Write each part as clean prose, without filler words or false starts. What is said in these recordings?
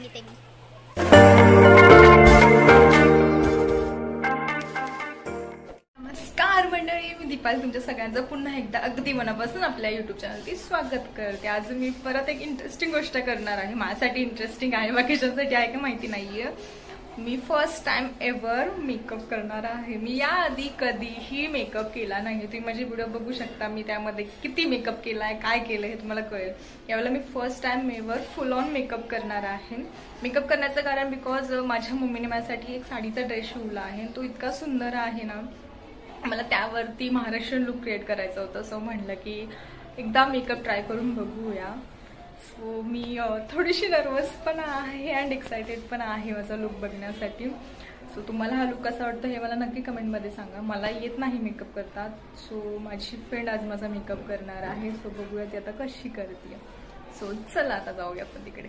सांगितले मी. नमस्कार मंडळी, मी दीपाली तुमच्या सगळ्यांचं पुन्हा एकदा अगदी मनापासून आपल्या यूट्यूब चॅनलवरती स्वागत करते. आज मी परत एक इंटरेस्टिंग गोष्ट करणार आहे. माझ्यासाठी इंटरेस्टिंग आहे, बाकीच्यांसाठी आहे का माहिती नाहीये. मी फर्स्ट टाइम एव्हर मेकअप करणार आहे. मी याआधी कधीही मेकअप केला नाही. तुम्ही माझी व्हिडिओ बघू शकता, मी त्यामध्ये किती मेकअप केलाय, काय केलं हे तुम्हाला कळेल. यावेळेला मी first time ever full on makeup करणार आहे. मेकअप करण्याचं कारण बिकॉज माझ्या मम्मीने माझ्यासाठी एक साडीचा ड्रेस शिवला आहे. तो इतका सुंदर आहे ना, मला त्यावरती महाराष्ट्रीयन लुक क्रिएट करायचं होतं. सो म्हटलं की एकदा मेकअप ट्राय करून बघूया. सो मी थोडीशी नर्वस पण आहे अँड एक्सायटेड पण आहे माझा लुक बघण्यासाठी. सो तुम्हाला हा लुक कसा वाटतो हे मला नक्की कमेंटमध्ये सांगा. मला येत नाही मेकअप करतात. सो माझी फ्रेंड आज माझा मेकअप करणार आहे. सो बघूया ती आता कशी करते. सो चला आता जाऊया आपण तिकडे.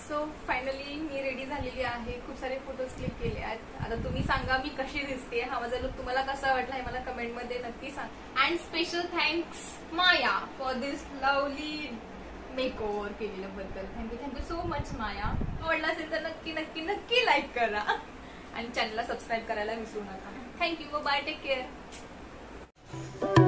सो फायनली मी रेडी झालेली आहे. खूप सारे फोटोज क्लिक केले आहेत. आता तुम्ही सांगा मी कशी दिसते, हा माझा लुक तुम्हाला कसा वाटला हे मला कमेंटमध्ये नक्की सांग. And special thanks Maya for this lovely makeover केलेल्याबद्दल. Thank you so much Maya. आवडला असेल तर नक्की नक्की नक्की लाईक करा आणि चॅनलला सबस्क्राईब करायला विसरू नका. थँक्यू. बाय. Take care.